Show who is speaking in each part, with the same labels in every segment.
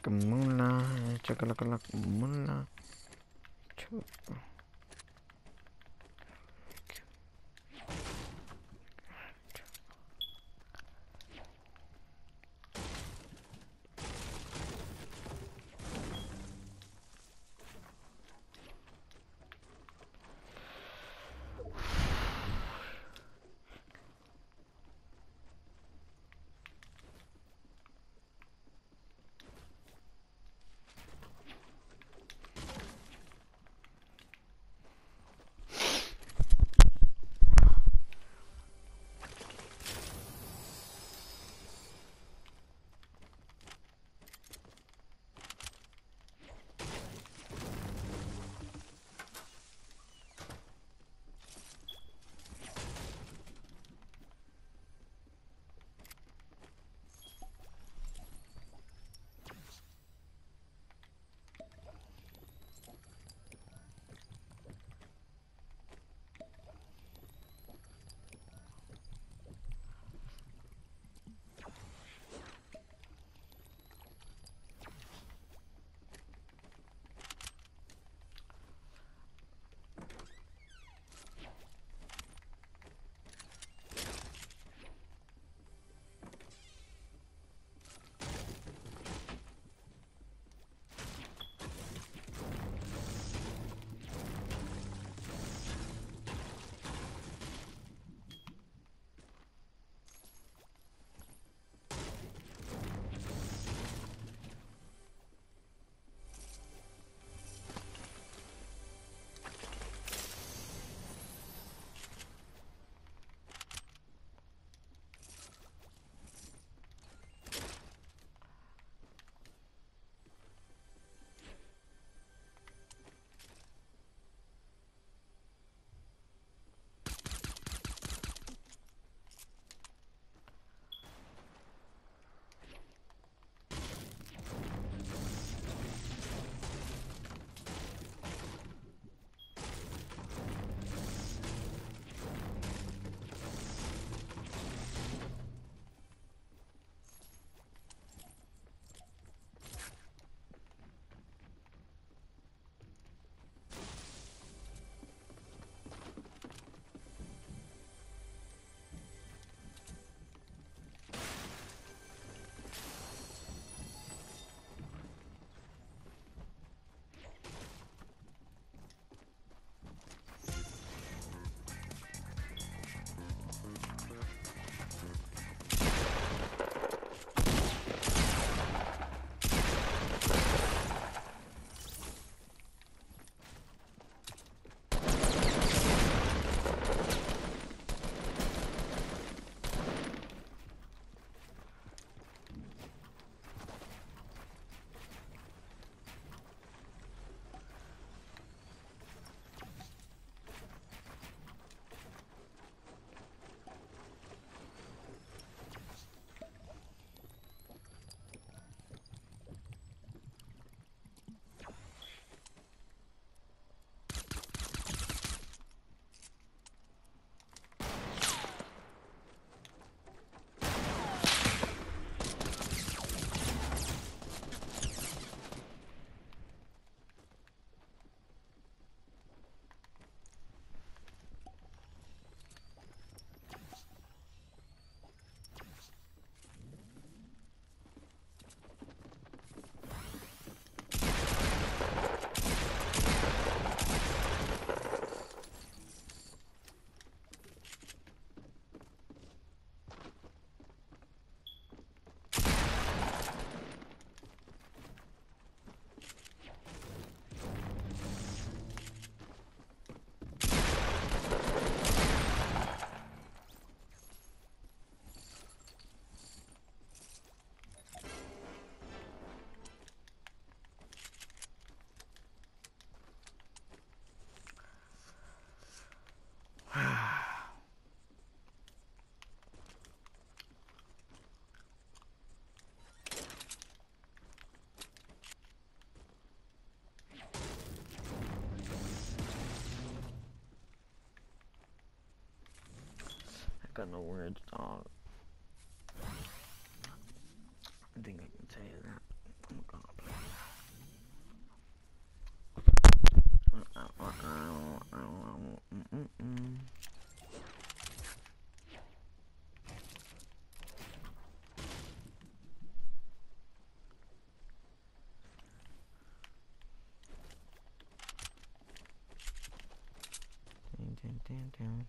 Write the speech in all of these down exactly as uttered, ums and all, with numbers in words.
Speaker 1: muna, chakalak muna. got no words, dog. I think I can tell you that. I'm gonna play. Mm-mm-mm. Dun, dun, dun, dun.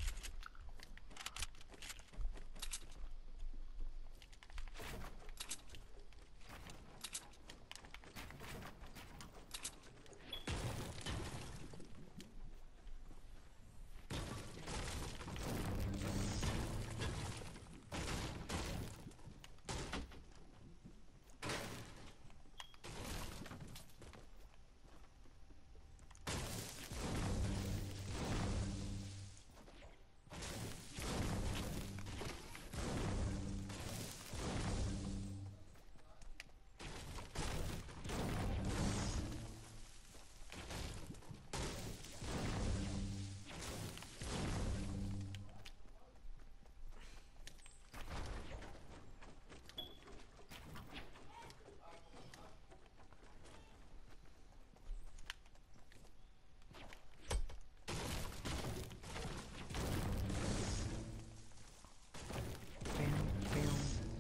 Speaker 1: Bam, bam.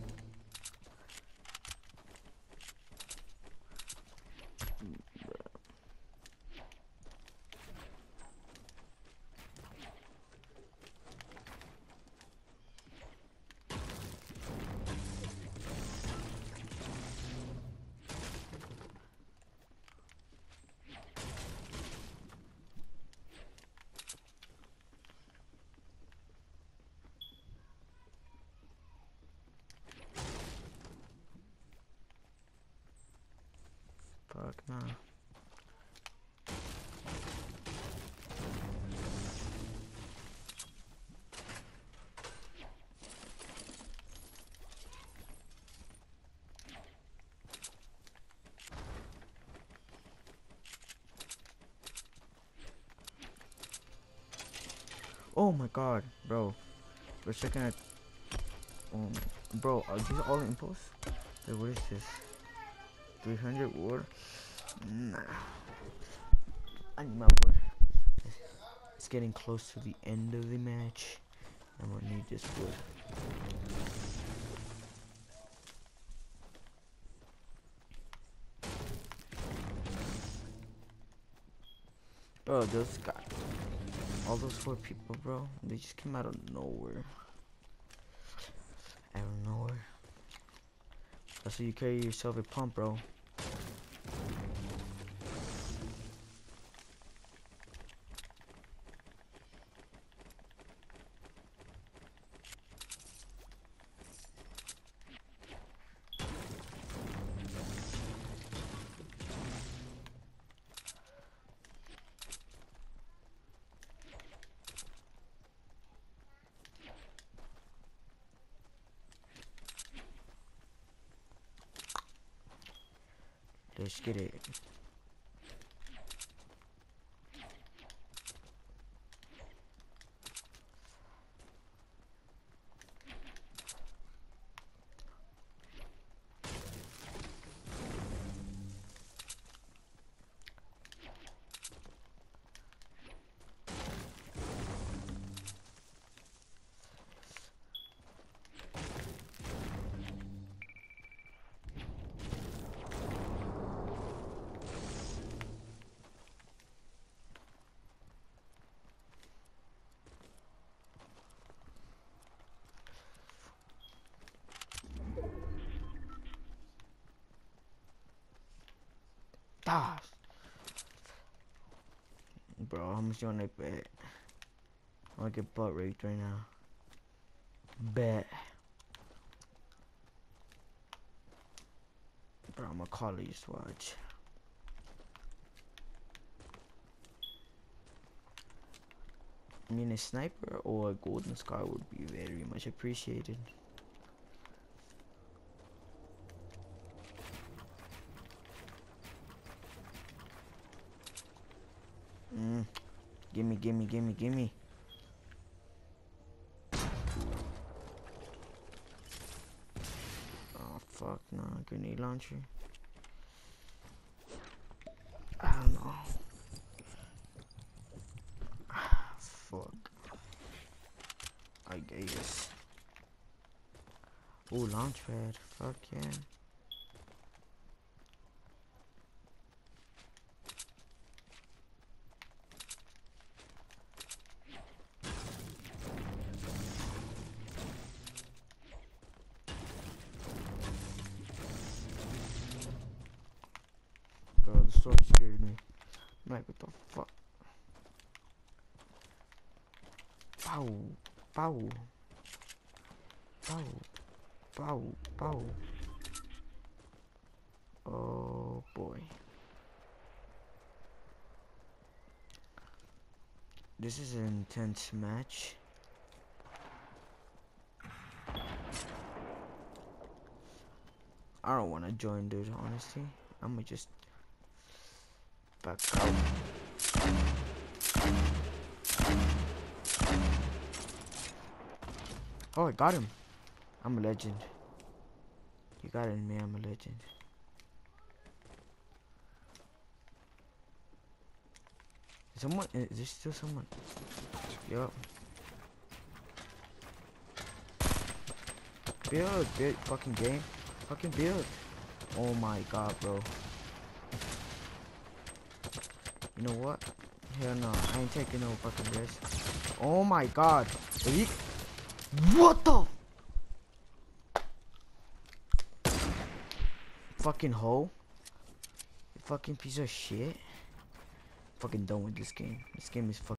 Speaker 1: Fuck nah. Oh my god, bro. We're checking at. Um, bro, are these all impulse? Wait, what is this? three hundred wood? Nah. I need my wood. It's getting close to the end of the match. I'm gonna need this wood. Bro, those guys. All those four people, bro. They just came out of nowhere. Out of nowhere. That's why you carry yourself a pump, bro. Let's get it. Ah, bro, how much you wanna bet? I wanna get butt raped right now. Bet. Bro, I'm gonna call it, just watch. I mean, a sniper or a golden scar would be very much appreciated. Mm. Gimme, gimme, gimme, gimme. Oh, fuck, nah. Grenade launcher. I don't know. Vegas. Ooh, launchpad. Fuck yeah. Bro, the sword scared me. I'm like, what the fuck? Pow, pow, pow, pow, pow. Oh boy. This is an intense match. I don't want to join, dude, honestly. I'm gonna just back out. Oh, I got him. I'm a legend. You got it in me, I'm a legend. Is someone, is there still someone? Yup. Build, build, fucking game. Fucking build. Oh my god, bro. You know what? Hell no, I ain't taking no fucking risk. Oh my god. He, what the? Fucking hoe. You fucking piece of shit. Fucking done with this game. This game is fucking